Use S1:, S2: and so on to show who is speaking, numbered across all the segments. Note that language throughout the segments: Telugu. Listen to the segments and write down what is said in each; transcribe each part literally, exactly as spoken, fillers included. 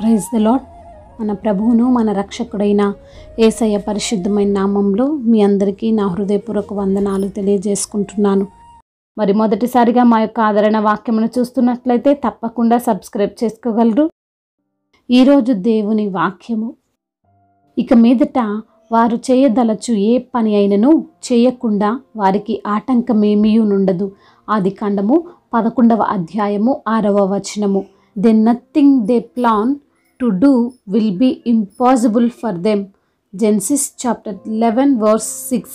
S1: Praise the lord. మన ప్రభువును మన రక్షకుడైన యేసయ్య పరిశుద్ధమైన నామంలో మీ అందరికీ నా హృదయపూర్వక వందనాలు తెలియజేసుకుంటున్నాను. మరి మొదటిసారిగా మా యొక్క ఆదరణ వాక్యమును చూస్తున్నట్లయితే తప్పకుండా సబ్స్క్రైబ్ చేసుకోగలరు. ఈరోజు దేవుని వాక్యము, ఇక మీదట వారు చేయదలచు ఏ పని అయినను చేయకుండా వారికి ఆటంకమేమీయునుండదు. ఆదికాండము పదకొండవ అధ్యాయము ఆరవ వచనము. Then nothing they plan to do will be impossible for them. Genesis chapter eleven verse six.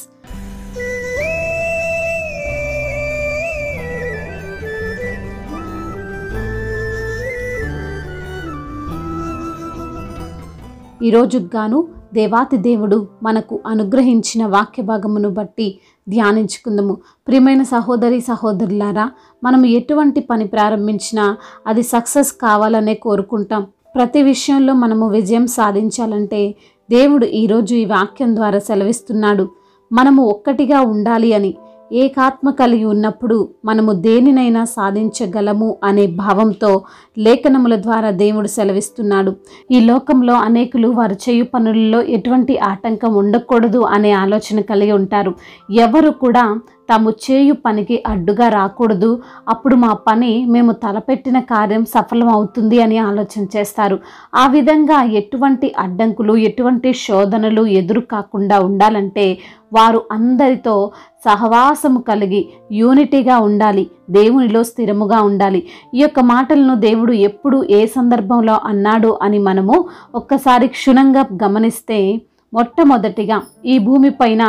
S1: ఈరోజు గాను దేవాతి దేవుడు మనకు అనుగ్రహించిన వాక్య భాగమును బట్టి ధ్యానించుకుందాము. ప్రియమైన సహోదరి సహోదరులారా, మనం ఎటువంటి పని ప్రారంభించినా అది సక్సెస్ కావాలనే కోరుకుంటాం. ప్రతి విషయంలో మనము విజయం సాధించాలంటే దేవుడు ఈరోజు ఈ వాక్యం ద్వారా సెలవిస్తున్నాడు, మనము ఒక్కటిగా ఉండాలి అని. ఏకాత్మ కలిగి ఉన్నప్పుడు మనము దేనినైనా సాధించగలము అనే భావంతో లేఖనముల ద్వారా దేవుడు సెలవిస్తున్నాడు. ఈ లోకంలో అనేకులు వారు చేయు పనులలో ఎటువంటి ఆటంకం ఉండకూడదు అనే ఆలోచన కలిగి ఉంటారు. ఎవరు కూడా తాము చేయు పనికి అడ్డుగా రాకూడదు, అప్పుడు మా పని మేము తలపెట్టిన కార్యం సఫలం అవుతుంది అని ఆలోచన చేస్తారు. ఆ విధంగా ఎటువంటి అడ్డంకులు ఎటువంటి శోధనలు ఎదురు కాకుండా ఉండాలంటే వారు అందరితో సహవాసము కలిగి యూనిటీగా ఉండాలి, దేవునిలో స్థిరముగా ఉండాలి. ఈ యొక్క మాటలను దేవుడు ఎప్పుడు ఏ సందర్భంలో అన్నాడు అని మనము ఒక్కసారి క్షుణ్ణంగా గమనిస్తే, మొట్టమొదటిగా ఈ భూమిపైన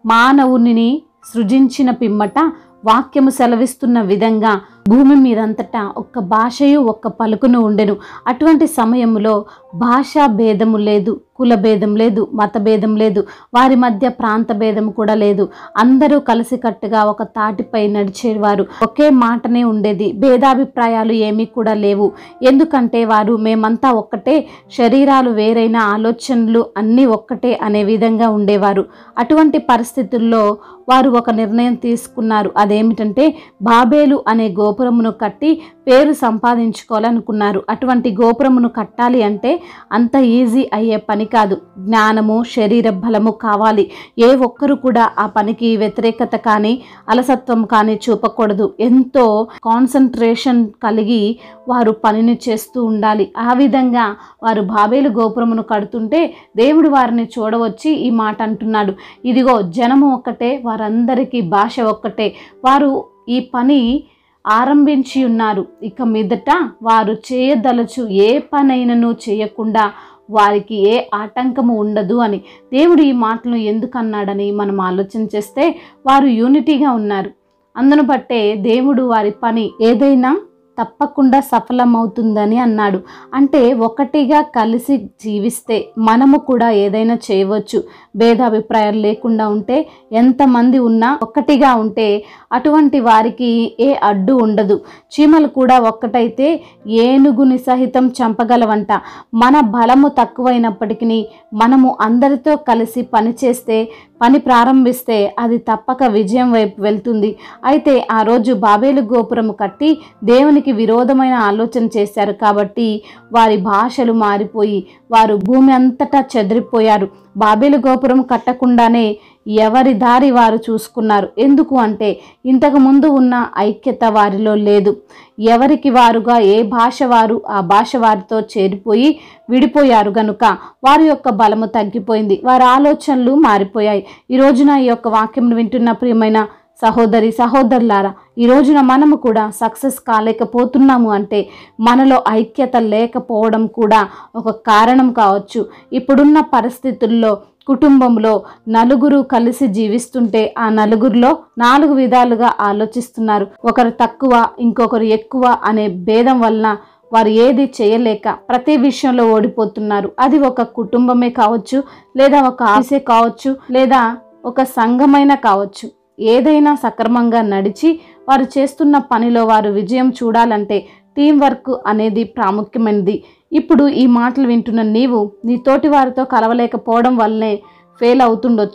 S1: మానవుని సృజించిన పిమ్మట వాక్యము సెలవిస్తున్న విధంగా భూమి మీదంతటా ఒక్క భాషయు ఒక్క పలుకును ఉండెను. అటువంటి సమయంలో భాషా భేదము లేదు, కుల భేదం లేదు, మత భేదం లేదు, వారి మధ్య ప్రాంత భేదం కూడా లేదు. అందరూ కలిసికట్టుగా ఒక తాటిపై నడిచేవారు. ఒకే మాటనే ఉండేది. భేదాభిప్రాయాలు ఏమీ కూడా లేవు. ఎందుకంటే వారు మేమంతా ఒక్కటే, శరీరాలు వేరైన ఆలోచనలు అన్నీ ఒక్కటే అనే విధంగా ఉండేవారు. అటువంటి పరిస్థితుల్లో వారు ఒక నిర్ణయం తీసుకున్నారు. అదేమిటంటే బాబేలు అనే గోపురమును కట్టి పేరు సంపాదించుకోవాలనుకున్నారు. అటువంటి గోపురమును కట్టాలి అంటే అంత ఈజీ అయ్యే పని కాదు. జ్ఞానము, శరీర బలము కావాలి. ఏ ఒక్కరు కూడా ఆ పనికి వ్యతిరేకత కానీ అలసత్వం కానీ చూపకూడదు. ఎంతో కాన్సన్ట్రేషన్ కలిగి వారు పనిని చేస్తూ ఉండాలి. ఆ విధంగా వారు బాబేలు గోపురమును కడుతుంటే దేవుడు వారిని చూడవచ్చి ఈ మాట అంటున్నాడు, ఇదిగో జనము ఒక్కటే, వారందరికీ భాష ఒక్కటే, వారు ఈ పని ఆరంభించి ఉన్నారు. ఇక మీదట వారు చేయదలచు ఏ పనైనను చేయకుండా వారికి ఏ ఆటంకము ఉండదు అని. దేవుడు ఈ మాటలను ఎందుకు అన్నాడని మనం ఆలోచన చేస్తే, వారు యూనిటీగా ఉన్నారు. అందును బట్టే దేవుడు వారి పని ఏదైనా తప్పకుండా సఫలమవుతుందని అన్నాడు. అంటే ఒకటిగా కలిసి జీవిస్తే మనము కూడా ఏదైనా చేయవచ్చు. భేదాభిప్రాయాలు లేకుండా ఉంటే, ఎంతమంది ఉన్నా ఒక్కటిగా ఉంటే అటువంటి వారికి ఏ అడ్డు ఉండదు. చీమలు కూడా ఒక్కటైతే ఏనుగుని సహితం చంపగలవంట. మన బలము తక్కువైనప్పటికీ మనము అందరితో కలిసి పనిచేస్తే, పని ప్రారంభిస్తే అది తప్పక విజయం వైపు వెళ్తుంది. అయితే ఆ రోజు బాబేలు గోపురము కట్టి దేవునికి విరోధమైన ఆలోచన చేశారు కాబట్టి వారి భాషలు మారిపోయి వారు భూమి అంతటా చెదిరిపోయారు. బాబేలు గోపురం కట్టకుండానే ఎవరి దారి వారు చూసుకున్నారు. ఎందుకు అంటే ఇంతకు ముందు ఉన్న ఐక్యత వారిలో లేదు. ఎవరికి వారుగా ఏ భాష వారు ఆ భాష వారితో చేరిపోయి విడిపోయారు గనుక వారి యొక్క బలము తగ్గిపోయింది, వారి ఆలోచనలు మారిపోయాయి. ఈ రోజున ఈ యొక్క వాక్యం వింటున్న ప్రియమైన సహోదరి సహోదరులారా, ఈ రోజున మనము కూడా సక్సెస్ కాలేకపోతున్నాము అంటే మనలో ఐక్యత లేకపోవడం కూడా ఒక కారణం కావచ్చు. ఇప్పుడున్న పరిస్థితుల్లో కుటుంబంలో నలుగురు కలిసి జీవిస్తుంటే ఆ నలుగురిలో నాలుగు విధాలుగా ఆలోచిస్తున్నారు. ఒకరు తక్కువ, ఇంకొకరు ఎక్కువ అనే భేదం వలన వారు ఏది చేయలేక ప్రతి విషయంలో ఓడిపోతున్నారు. అది ఒక కుటుంబమే కావచ్చు, లేదా ఒక ఆఫీసే కావచ్చు, లేదా ఒక సంఘమైనా కావచ్చు. ఏదైనా సక్రమంగా నడిచి వారు చేస్తున్న పనిలో వారు విజయం చూడాలంటే టీం వర్క్ అనేది ప్రాముఖ్యమైనది. ఇప్పుడు ఈ మాటలు వింటున్న నీవు నీ తోటి వారితో కలవలేకపోవడం వల్లనే ఫెయిల్ అవుతుండొచ్చు.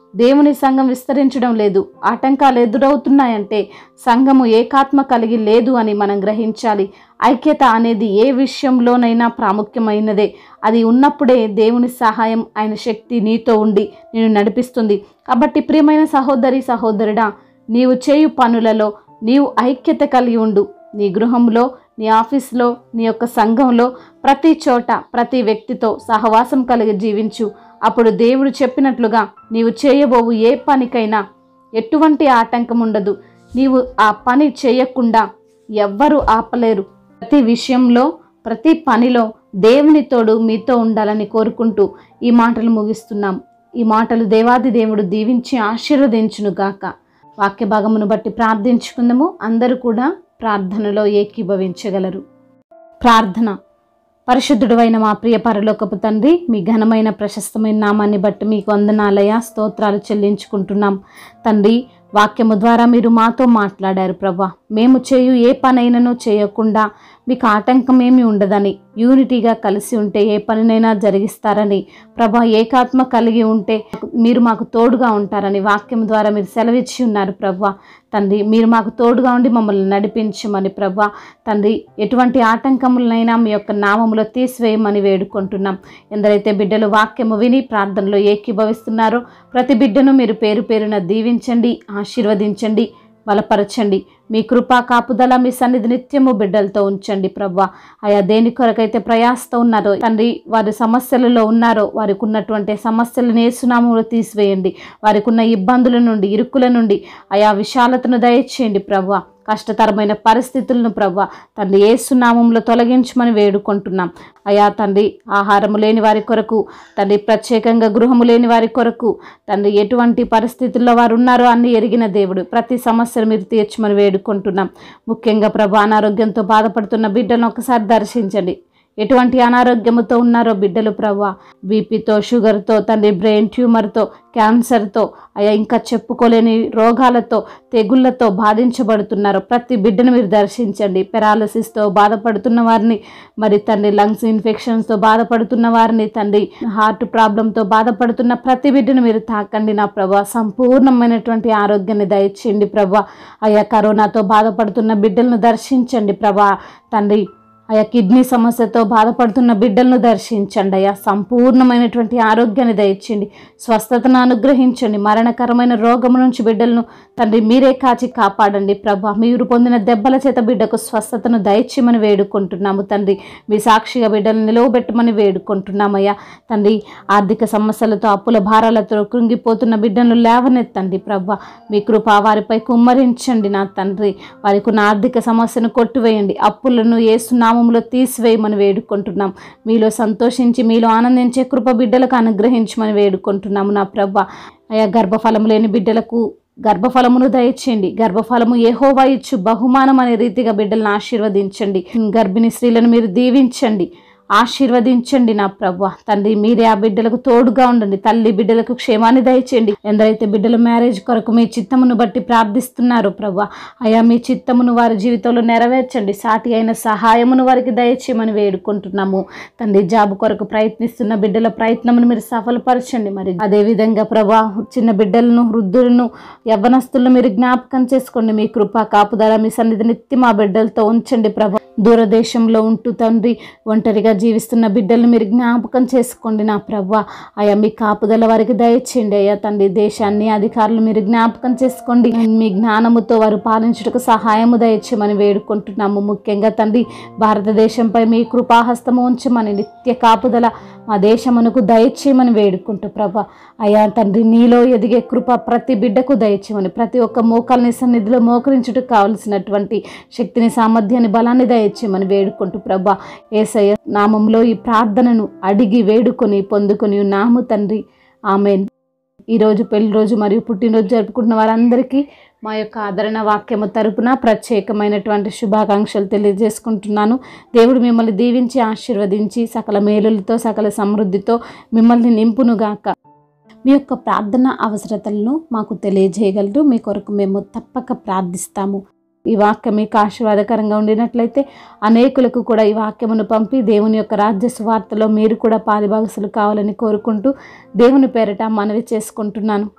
S1: దేవుని సంఘం విస్తరించడం లేదు, ఆటంకాలు ఎదురవుతున్నాయంటే సంఘము ఏకాత్మ కలిగి లేదు అని మనం గ్రహించాలి. ఐక్యత అనేది ఏ విషయంలోనైనా ప్రాముఖ్యమైనదే. అది ఉన్నప్పుడే దేవుని సహాయం, ఆయన శక్తి నీతో ఉండి నేను నడిపిస్తుంది. కాబట్టి ప్రియమైన సహోదరి సహోదరుడా, నీవు చేయు పనులలో నీవు ఐక్యత కలిగి ఉండు. నీ గృహంలో, నీ ఆఫీస్లో, నీ యొక్క సంఘంలో, ప్రతి చోట ప్రతి వ్యక్తితో సహవాసం కలిగి జీవించు. అప్పుడు దేవుడు చెప్పినట్లుగా నీవు చేయబోవు ఏ పనికైనా ఎటువంటి ఆటంకం ఉండదు. నీవు ఆ పని చేయకుండా ఎవ్వరూ ఆపలేరు. ప్రతి విషయంలో, ప్రతి పనిలో దేవుని తోడు మీతో ఉండాలని కోరుకుంటూ ఈ మాటలు ముగిస్తున్నాం. ఈ మాటలు దేవాది దేవుడు దీవించి ఆశీర్వదించును గాక. వాక్య భాగమును బట్టి ప్రార్థించుకుందాము. అందరూ కూడా ప్రార్థనలో ఏకీభవించగలరు. ప్రార్థన. పరిశుద్ధుడైన మా ప్రియ పరలోకపు తండ్రి, మీ ఘనమైన ప్రశస్తమైన నామాన్ని బట్టి మీకు వందనాలయ స్తోత్రాలు చెల్లించుకుంటున్నాం తండ్రి. వాక్యము ద్వారా మీరు మాతో మాట్లాడారు ప్రభా. మేము చేయు ఏ పనైనానో చేయకుండా మీకు ఆటంకం ఏమీ ఉండదని, యూనిటీగా కలిసి ఉంటే ఏ పనినైనా జరిగిస్తారని ప్రభా, ఏకాత్మ కలిగి ఉంటే మీరు మాకు తోడుగా ఉంటారని వాక్యం ద్వారా మీరు సెలవిచ్చి ఉన్నారు ప్రభా. తండ్రి, మీరు మాకు తోడుగా ఉండి మమ్మల్ని నడిపించమని ప్రభా తండ్రి, ఎటువంటి ఆటంకములనైనా మీ యొక్క నామములో తీసివేయమని వేడుకుంటున్నాం. ఎందరైతే బిడ్డలు వాక్యము విని ప్రార్థనలో ఏకీభవిస్తున్నారో ప్రతి బిడ్డను మీరు పేరు పేరున దీవించండి, ఆశీర్వదించండి, బలపరచండి. మీ కృపా కాపుదల మీ సన్నిధి నిత్యము బిడ్డలతో ఉంచండి ప్రభా. ఆయా దేని కొరకైతే ప్రయాసతో ఉన్నారో తండ్రి, వారి సమస్యలలో ఉన్నారో వారికి ఉన్నటువంటి సమస్యలను యేసునామములో తీసివేయండి. వారికి ఉన్న ఇబ్బందుల నుండి, ఇరుకుల నుండి ఆయా విశాలతను దయచేయండి ప్రభా. కష్టతరమైన పరిస్థితులను ప్రభా తండ్రి యేసునామములో తొలగించమని వేడుకుంటున్నాం. అయా తండ్రి, ఆహారము లేని వారి కొరకు తండ్రి, ప్రత్యేకంగా గృహము లేని వారి కొరకు తండ్రి, ఎటువంటి పరిస్థితుల్లో వారు ఉన్నారో అన్ని ఎరిగిన దేవుడు, ప్రతి సమస్యను మీరు తీర్చమని వేడుకుంటున్నాం. ముఖ్యంగా ప్రభా, అనారోగ్యంతో బాధపడుతున్న బిడ్డలను ఒకసారి దర్శించండి. ఎటువంటి అనారోగ్యముతో ఉన్నారో బిడ్డలు ప్రభా, బీపీతో, షుగర్తో తండ్రి, బ్రెయిన్ ట్యూమర్తో, క్యాన్సర్తో, అయ్యా ఇంకా చెప్పుకోలేని రోగాలతో, తెగుళ్లతో బాధించబడుతున్నారు ప్రతి బిడ్డను మీరు దర్శించండి. పెరాలసిస్తో బాధపడుతున్న వారిని, మరి తండ్రి లంగ్స్ ఇన్ఫెక్షన్స్తో బాధపడుతున్న వారిని, తండ్రి హార్ట్ ప్రాబ్లంతో బాధపడుతున్న ప్రతి బిడ్డను మీరు తాకండి నా ప్రభా. సంపూర్ణమైనటువంటి ఆరోగ్యాన్ని దయచేయండి ప్రభా. అయ్యా కరోనాతో బాధపడుతున్న బిడ్డలను దర్శించండి ప్రభా తండ్రి. అయా కిడ్నీ సమస్యతో బాధపడుతున్న బిడ్డలను దర్శించండి అయ్యా. సంపూర్ణమైనటువంటి ఆరోగ్యాన్ని దయచేయండి, స్వస్థతను అనుగ్రహించండి. మరణకరమైన రోగం నుంచి బిడ్డలను తండ్రి మీరే కాచి కాపాడండి ప్రభా. మీరు పొందిన దెబ్బల చేత బిడ్డకు స్వస్థతను దయచేయమని వేడుకుంటున్నాము తండ్రి. మీ సాక్షిగా బిడ్డలను నిలవబెట్టమని వేడుకుంటున్నామయ్యా తండ్రి. ఆర్థిక సమస్యలతో, అప్పుల భారాలతో కృంగిపోతున్న బిడ్డలను లేవనెత్తండి ప్రభా. మీ కృప వారిపై కుమ్మరించండి నా తండ్రి. వారికి ఉన్న ఆర్థిక సమస్యను కొట్టివేయండి, అప్పులను యేసు నామములో తీసివేయమని వేడుకుంటున్నాం. మీలో సంతోషించి మీలో ఆనందించే కృప బిడ్డలకు అనుగ్రహించమని వేడుకుంటున్నాము నా ప్రభా. అయా గర్భఫలము లేని బిడ్డలకు గర్భఫలమును దయచేయండి. గర్భఫలము యెహోవా ఇచ్చు బహుమానం అనే రీతిగా బిడ్డలను ఆశీర్వదించండి. గర్భిణీ స్త్రీలను మీరు దీవించండి, ఆశీర్వదించండి నా ప్రభా తండ్రి. మీరే ఆ బిడ్డలకు తోడుగా ఉండండి. తల్లి బిడ్డలకు క్షేమాన్ని దయచేయండి. ఎందరైతే బిడ్డల మ్యారేజ్ కొరకు మీ చిత్తమును బట్టి ప్రార్థిస్తున్నారో ప్రభా, అయా మీ చిత్తమును వారి జీవితంలో నెరవేర్చండి. సాటి అయిన సహాయమును వారికి దయచేయమని వేడుకుంటున్నాము తండ్రి. జాబ్ కొరకు ప్రయత్నిస్తున్న బిడ్డల ప్రయత్నమును మీరు సఫలపరచండి. మరి అదేవిధంగా ప్రభా, చిన్న బిడ్డలను, వృద్ధులను, యవ్వనస్తులను మీరు జ్ఞాపకం చేసుకోండి. మీ కృపా కాపుదల మీ సన్నిధి నిత్యం మా బిడ్డలతో ఉంచండి ప్రభా. దూరదేశంలో ఉంటూ తండ్రి ఒంటరిగా జీవిస్తున్న బిడ్డలను మీరు జ్ఞాపకం చేసుకోండి నా ప్రభా. అయా మీ కాపుదల వారికి దయచేయండి అయ్యా తండ్రి. దేశాన్ని, అధికారులు మీరు జ్ఞాపకం చేసుకోండి. మీ జ్ఞానముతో వారు పాలించుటకు సహాయము దయచేయమని వేడుకుంటున్నాము. ముఖ్యంగా తండ్రి, భారతదేశంపై మీ కృపాహస్తము ఉంచమని, నిత్య కాపుదల మా దేశమునకు దయచేయమని వేడుకుంటూ ప్రభా. అయా తండ్రి, నీలో ఎదిగే కృప ప్రతి బిడ్డకు దయచేయమని, ప్రతి ఒక్క మోకాల్ని సన్నిధిలో మోకరించుటకు కావలసినటువంటి శక్తిని, సామర్థ్యాన్ని, బలాన్ని దయచేయమని వేడుకుంటూ ప్రభా. యేసయ్య నామంలో ఈ ప్రార్థనను అడిగి వేడుకొని పొందుకొని ఉన్నాము తండ్రి. ఆమేన్. ఈరోజు పెళ్లి రోజు మరియు పుట్టినరోజు జరుపుకుంటున్న వారందరికీ మా యొక్క ఆదరణ వాక్యము తరపున ప్రత్యేకమైనటువంటి శుభాకాంక్షలు తెలియజేసుకుంటున్నాను. దేవుడు మిమ్మల్ని దీవించి ఆశీర్వదించి సకల మేలులతో, సకల సమృద్ధితో మిమ్మల్ని నింపునుగాక. మీ యొక్క ప్రార్థన అవసరతలను మాకు తెలియజేయగలరు. మీ కొరకు మేము తప్పక ప్రార్థిస్తాము. ఈ వాక్యం మీకు ఆశీర్వాదకరంగా ఉండినట్లయితే అనేకులకు కూడా ఈ వాక్యమును పంపి దేవుని యొక్క రాజ్య సువార్తలో మీరు కూడా పాలిభాగస్తులు కావాలని కోరుకుంటూ దేవుని పేరిట మనవి చేసుకుంటున్నాను.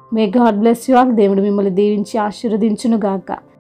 S1: May God bless you all. దేవుడు మిమ్మల్ని దీవించి ఆశీర్వదించును గాక.